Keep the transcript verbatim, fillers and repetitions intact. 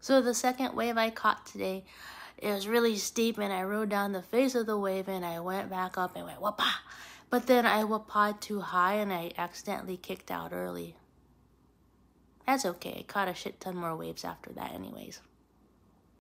So the second wave I caught today, it was really steep, and I rode down the face of the wave, and I went back up and went whoopah. But then I whoopah'd too high, and I accidentally kicked out early. That's okay. I caught a shit ton more waves after that anyways.